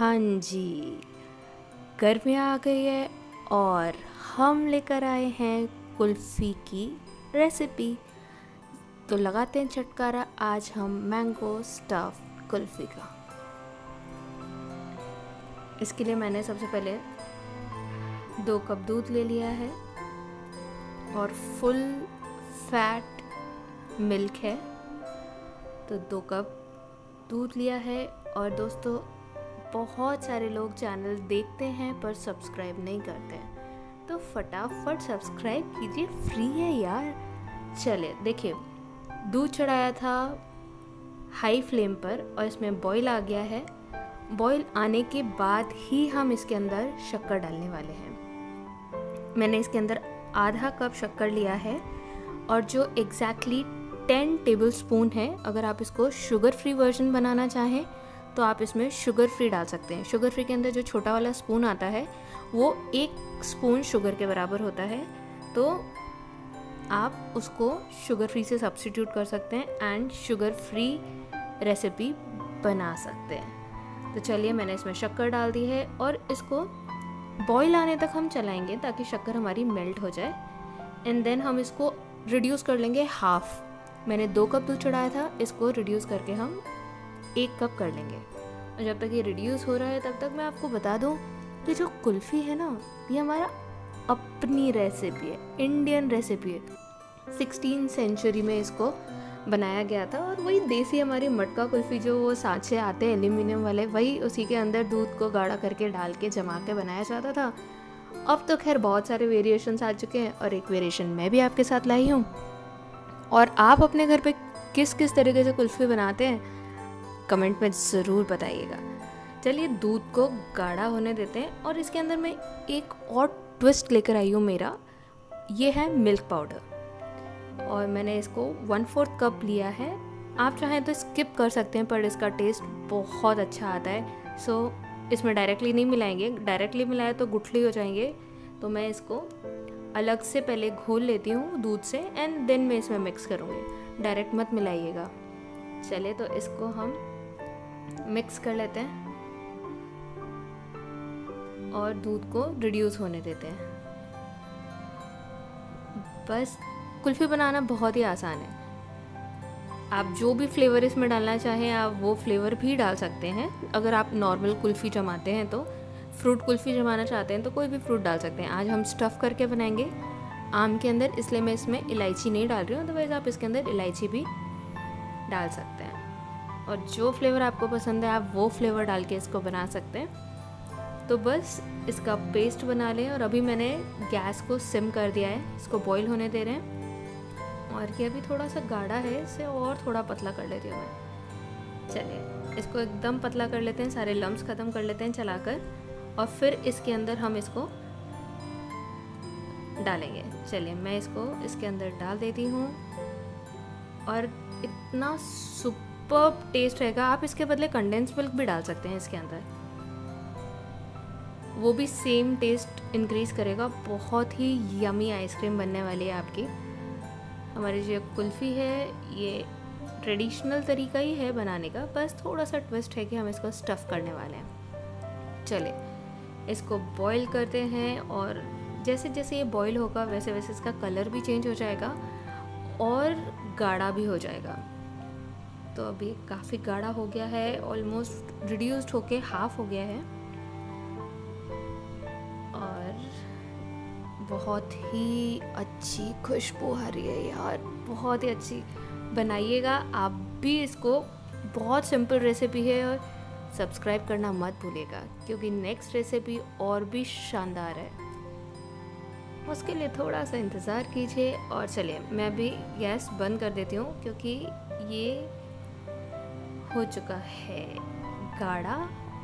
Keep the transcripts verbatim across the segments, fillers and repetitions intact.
हाँ जी, गर्मियाँ आ गई है और हम लेकर आए हैं कुल्फ़ी की रेसिपी। तो लगाते हैं चटकारा आज हम मैंगो स्टफ़ कुल्फ़ी का। इसके लिए मैंने सबसे पहले दो कप दूध ले लिया है और फुल फैट मिल्क है, तो दो कप दूध लिया है। और दोस्तों, बहुत सारे लोग चैनल देखते हैं पर सब्सक्राइब नहीं करते हैं, तो फटाफट सब्सक्राइब कीजिए, फ्री है यार। चलिए देखिए, दूध चढ़ाया था हाई फ्लेम पर और इसमें बॉईल आ गया है। बॉईल आने के बाद ही हम इसके अंदर शक्कर डालने वाले हैं। मैंने इसके अंदर आधा कप शक्कर लिया है और जो एग्जैक्टली टेन टेबल स्पून है। अगर आप इसको शुगर फ्री वर्जन बनाना चाहें तो आप इसमें शुगर फ्री डाल सकते हैं। शुगर फ्री के अंदर जो छोटा वाला स्पून आता है वो एक स्पून शुगर के बराबर होता है, तो आप उसको शुगर फ्री से सब्स्टिट्यूट कर सकते हैं एंड शुगर फ्री रेसिपी बना सकते हैं। तो चलिए, मैंने इसमें शक्कर डाल दी है और इसको बॉईल आने तक हम चलाएंगे ताकि शक्कर हमारी मेल्ट हो जाए। एंड देन हम इसको रिड्यूस कर लेंगे हाफ। मैंने दो कप दूध चढ़ाया था, इसको रिड्यूस करके हम एक कप कर लेंगे। और जब तक ये रिड्यूस हो रहा है तब तक मैं आपको बता दूं कि जो कुल्फ़ी है ना, ये हमारा अपनी रेसिपी है, इंडियन रेसिपी है। सिक्सटीन सेंचुरी में इसको बनाया गया था और वही देसी हमारी मटका कुल्फ़ी, जो वो सांचे आते हैं एल्यूमिनियम वाले, वही उसी के अंदर दूध को गाढ़ा करके डाल के जमा के बनाया जाता था। अब तो खैर बहुत सारे वेरिएशंस आ चुके हैं और एक वेरिएशन मैं भी आपके साथ लाई हूँ। और आप अपने घर पे किस किस तरीके से कुल्फ़ी बनाते हैं कमेंट में ज़रूर बताइएगा। चलिए, दूध को गाढ़ा होने देते हैं और इसके अंदर मैं एक और ट्विस्ट लेकर आई हूँ मेरा, ये है मिल्क पाउडर। और मैंने इसको वन फोर्थ कप लिया है। आप चाहें तो स्किप कर सकते हैं पर इसका टेस्ट बहुत अच्छा आता है। सो इसमें डायरेक्टली नहीं मिलाएंगे, डायरेक्टली मिलाए तो गुठली हो जाएंगे। तो मैं इसको अलग से पहले घोल लेती हूँ दूध से एंड देन मैं इसमें मिक्स करूँगी, डायरेक्ट मत मिलाइएगा। चलिए, तो इसको हम मिक्स कर लेते हैं और दूध को रिड्यूस होने देते हैं। बस कुल्फ़ी बनाना बहुत ही आसान है। आप जो भी फ्लेवर इसमें डालना चाहें आप वो फ्लेवर भी डाल सकते हैं। अगर आप नॉर्मल कुल्फ़ी जमाते हैं तो फ्रूट कुल्फ़ी जमाना चाहते हैं तो कोई भी फ्रूट डाल सकते हैं। आज हम स्टफ़ करके बनाएंगे आम के अंदर, इसलिए मैं इसमें इलायची नहीं डाल रही हूँ, अदरवाइज़ आप इसके अंदर इलायची भी डाल सकते हैं। और जो फ्लेवर आपको पसंद है आप वो फ्लेवर डाल के इसको बना सकते हैं। तो बस इसका पेस्ट बना लें। और अभी मैंने गैस को सिम कर दिया है, इसको बॉईल होने दे रहे हैं। और ये अभी थोड़ा सा गाढ़ा है, इसे और थोड़ा पतला कर लेती हूँ मैं। चलिए, इसको एकदम पतला कर लेते हैं, सारे लम्स ख़त्म कर लेते हैं चलाकर, और फिर इसके अंदर हम इसको डालेंगे। चलिए, मैं इसको इसके अंदर डाल देती हूँ और इतना सुपर्ब टेस्ट रहेगा। आप इसके बदले कंडेंस मिल्क भी डाल सकते हैं इसके अंदर, वो भी सेम टेस्ट इंक्रीज़ करेगा। बहुत ही यमी आइसक्रीम बनने वाली है आपकी। हमारी जो कुल्फ़ी है ये ट्रेडिशनल तरीका ही है बनाने का, बस थोड़ा सा ट्विस्ट है कि हम इसको स्टफ़ करने वाले हैं। चलिए, इसको बॉईल करते हैं और जैसे जैसे ये बॉईल होगा वैसे वैसे इसका कलर भी चेंज हो जाएगा और गाढ़ा भी हो जाएगा। तो अभी काफ़ी गाढ़ा हो गया है, ऑलमोस्ट रिड्यूस्ड होके हाफ हो गया है और बहुत ही अच्छी खुशबू आ रही है यार, बहुत ही अच्छी। बनाइएगा आप भी इसको, बहुत सिंपल रेसिपी है। और सब्सक्राइब करना मत भूलिएगा क्योंकि नेक्स्ट रेसिपी और भी शानदार है, उसके लिए थोड़ा सा इंतज़ार कीजिए। और चलिए, मैं अभी गैस बंद कर देती हूँ क्योंकि ये हो चुका है गाढ़ा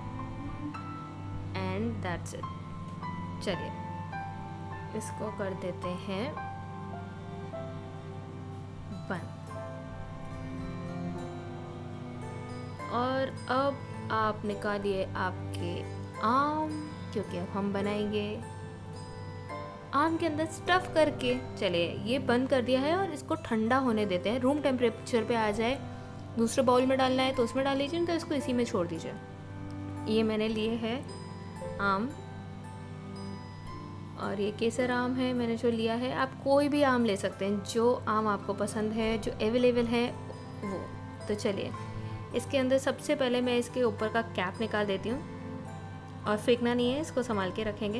एंड दैट्स इट। चलिए, इसको कर देते हैं बंद। और अब आप निकालिए आपके आम, क्योंकि अब हम बनाएंगे आम के अंदर स्टफ़ करके। चलिए, ये बंद कर दिया है और इसको ठंडा होने देते हैं, रूम टेम्परेचर पे आ जाए। दूसरे बाउल में डालना है तो उसमें डाल लीजिए, तो इसको इसी में छोड़ दीजिए। ये मैंने लिए है आम, और ये केसर आम है मैंने जो लिया है। आप कोई भी आम ले सकते हैं, जो आम आपको पसंद है, जो अवेलेबल है वो। तो चलिए, इसके अंदर सबसे पहले मैं इसके ऊपर का कैप निकाल देती हूँ, और फेंकना नहीं है, इसको संभाल के रखेंगे।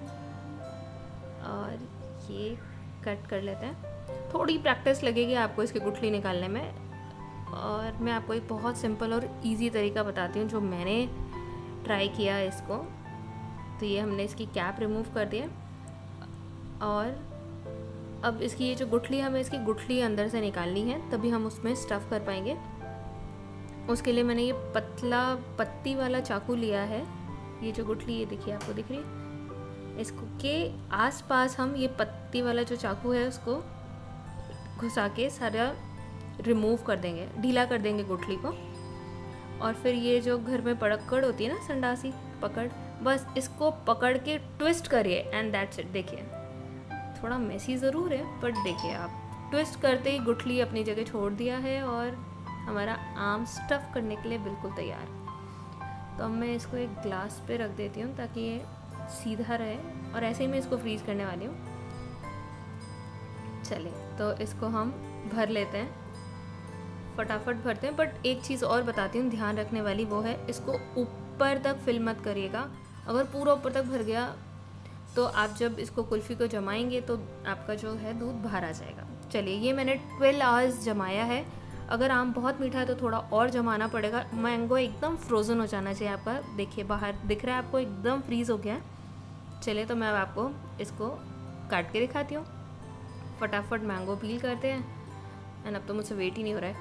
और ये कट कर लेते हैं। थोड़ी प्रैक्टिस लगेगी आपको इसकी गुठली निकालने में, और मैं आपको एक बहुत सिंपल और इजी तरीका बताती हूँ जो मैंने ट्राई किया इसको। तो ये हमने इसकी कैप रिमूव कर दिया, और अब इसकी ये जो गुठली, हमें इसकी गुठली अंदर से निकालनी है, तभी हम उसमें स्टफ़ कर पाएंगे। उसके लिए मैंने ये पतला पत्ती वाला चाकू लिया है। ये जो गुठली, ये देखिए आपको दिख रही है, इसको के आसपास हम ये पत्ती वाला जो चाकू है उसको घुसा के सारा रिमूव कर देंगे, ढीला कर देंगे गुठली को। और फिर ये जो घर में पकड़ होती है ना, संडासी पकड़, बस इसको पकड़ के ट्विस्ट करिए एंड दैट्स इट। देखिए थोड़ा मेसी ज़रूर है, बट देखिए आप ट्विस्ट करते ही गुठली अपनी जगह छोड़ दिया है, और हमारा आम स्टफ़ करने के लिए बिल्कुल तैयार। तो अब मैं इसको एक ग्लास पे रख देती हूँ ताकि ये सीधा रहे, और ऐसे ही मैं इसको फ्रीज़ करने वाली हूँ। चलिए, तो इसको हम भर लेते हैं, फटाफट भरते हैं। बट एक चीज़ और बताती हूँ ध्यान रखने वाली, वो है इसको ऊपर तक फिल मत करिएगा। अगर पूरा ऊपर तक भर गया तो आप जब इसको कुल्फ़ी को जमाएंगे तो आपका जो है दूध बाहर आ जाएगा। चलिए, ये मैंने ट्वेल्व आवर्स जमाया है। अगर आम बहुत मीठा है तो थोड़ा और जमाना पड़ेगा। मैंगो एकदम फ्रोज़न हो जाना चाहिए आपका। देखिए बाहर दिख रहा है आपको, एकदम फ्रीज़ हो गया है। चलिए, तो मैं अब आपको इसको काट के दिखाती हूँ। फटाफट मैंगो पील करते हैं, एंड अब तो मुझसे वेट ही नहीं हो रहा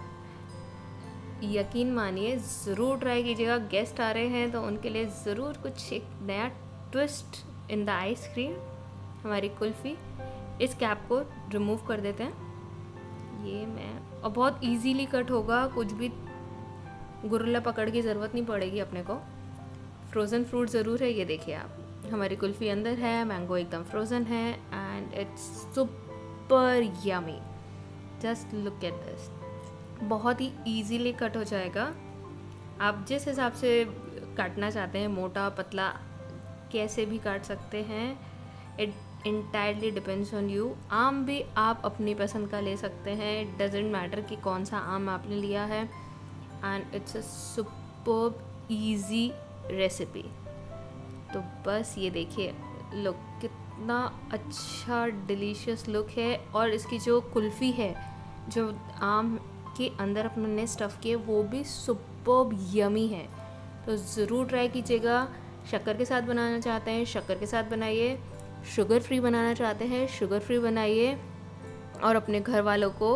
है। यकीन मानिए, ज़रूर ट्राई कीजिएगा। गेस्ट आ रहे हैं तो उनके लिए ज़रूर कुछ एक नया ट्विस्ट इन द आइसक्रीम, हमारी कुल्फ़ी। इस कैप को रिमूव कर देते हैं। ये मैं, और बहुत इजीली कट होगा, कुछ भी गुरुल्ला पकड़ की ज़रूरत नहीं पड़ेगी अपने को। फ्रोज़न फ्रूट ज़रूर है। ये देखिए आप, हमारी कुल्फ़ी अंदर है, मैंगो एकदम फ्रोज़न है, and it's super yummy. Just look at this. बहुत ही इजीली कट हो जाएगा। आप जिस हिसाब से काटना चाहते हैं, मोटा पतला कैसे भी काट सकते हैं। It entirely depends on you. आम भी आप अपनी पसंद का ले सकते हैं। इट डजेंट मैटर कि कौन सा आम आपने लिया है, and it's a superb easy recipe. तो बस ये देखिए, लुक कितना अच्छा डिलीशियस लुक है। और इसकी जो कुल्फ़ी है, जो आम के अंदर अपने स्टफ़ किए, वो भी सुपर्ब यमी है। तो ज़रूर ट्राई कीजिएगा। शक्कर के साथ बनाना चाहते हैं, शक्कर के साथ बनाइए। शुगर फ्री बनाना चाहते हैं, शुगर फ्री बनाइए। और अपने घर वालों को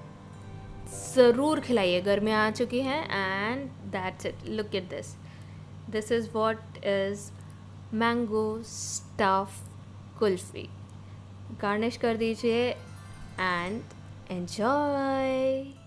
ज़रूर खिलाइए। गर्मियाँ आ चुकी हैं, and that's it. Look at this. This is what is mango stuff kulfi. Garnish कर दीजिए एंड एन्जॉय।